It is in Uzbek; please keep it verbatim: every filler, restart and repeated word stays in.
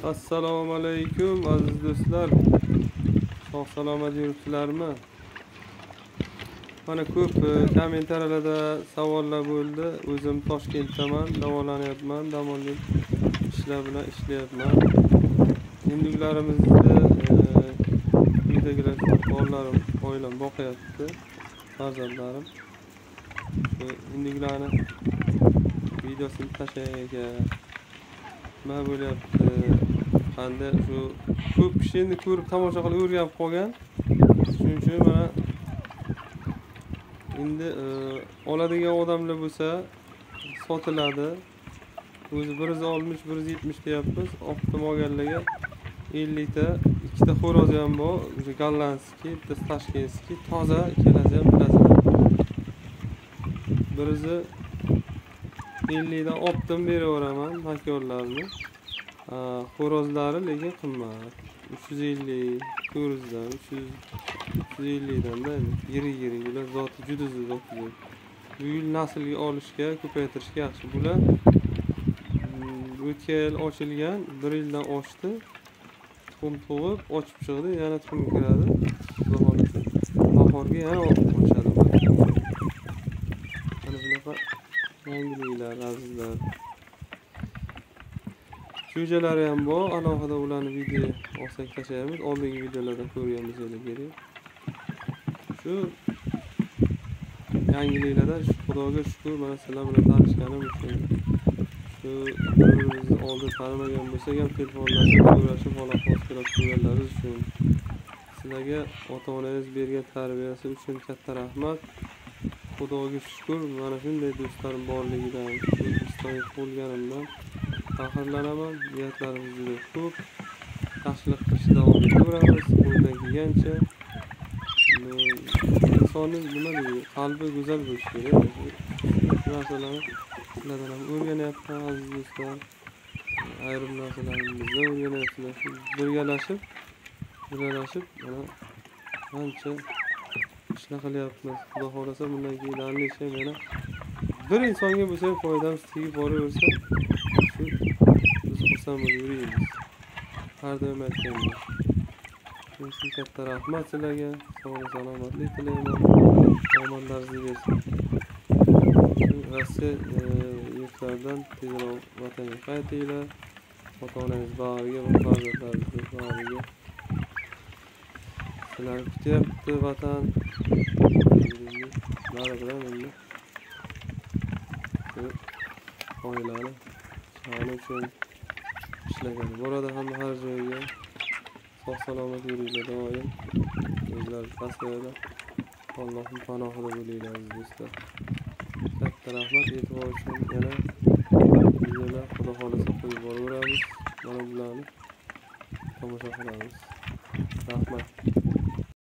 Assalomu alaykum aziz do'stlar. Sog' salomat yuribsizlarmi? Mana ko'p kommentariyalarda savollar bo'ldi. O'zim Toshkentdaman, davolanyapman, dam olib ishlar bilan ishlayapman. Indiklarimizni uydagilar, bolalarim, oilam boqyapti, farzandlarim. Shu indiklarni videosini tashlash nima bo'lyapti? Qanday shu ko'p kishi endi ko'rib tomosha qilib o'rganib qolgan. Shuning uchun mana endi oladigan odamlar bo'lsa sotiladi. O'zi bir yuz oltmish bir yuz yetmish deyapmiz. Optim olganlarga ellik ta, ikkita xo'rozi ham bor. O'sha gollandskiy, bitta tashkentskiy, toza ikkalasi ham bilasizlar. bir yuz ellik dan optim beraveraman makonlarni. Xo'rozlari lekin qimmat. uch yuz ellik, to'rt yuz dan, uch yuz, uch yuz ellik dan da yirik-yirik bular zoti juda zot. Bu yil naslga olishga, ko'paytirishga yaxshi. Bular o'tgan yil ochilgan, bir yildan oshdi. Tuxum tug'ib, ochib chiqdi, yana tuxum kiradi. Bahorga yana ochadi. Mana bunaqa yangiliklar azizlar. Jo'jalari ham bor, alohida ularni video olsak tashlaymiz. Oldingi videolarda ko'rgan bo'lsangiz kerak. Shu yangiliklarda Xudoga shukr, mana sizlar bilan tanishganim uchun. Shu birimizni oldin tanimagan bo'lsak ham telefonlashib, so'rashib, holat-ahvol so'rab turganlaringiz uchun, sizlarga ota-onangiz bergan tarbiyasi uchun katta rahmat. Xudoga shukr, mana shunday do'stlarim borligidan, O'zbekistonga bo'lganimdan faxrlanaman. Niyatlarimiz juda ko'p. Yaxshilik qilishda davom etaveramiz. Qo'ldan kelgancha insonning nima deydi, qalbi go'zal bo'lishi kerak. Shu narsalarni sizlardan ham o'rganyapman aziz do'stlar. Ayrim narsalarimizni o'rganyapsizlar. Birgalashib, birgalashib mana ancha ishlar qilyapmiz. Xudo xolasa bundan keyin hamisha mana bir insonga bo'lsa foydamiz tegib boraversa, shu biz xursand bo'lib yuramiz. Har doim aytganman. Sizga katta rahmat sizlarga. Sog' salomatlik tilayman. Omadlaringizni bersin. Rossiya yurtlaridan tezroq vatanga qaytinglar. Ota-onangiz bag'riga va farzandlaringiz bag'riga. Sizlarni kutyapti vatan. Nari bilan endi oilani sog'liq uchun ishlagan. Borada hamma har joyga sog' salomat yuringlar doim. O'zlar tasavvurlar. Allohning panohida bo'linglar aziz do'stlar. Katta rahmat e'tibor uchun. Yana videolar Xudo xolasa qo'yib boraveramiz. Mana bularni tomosha qilamiz. Rahmat.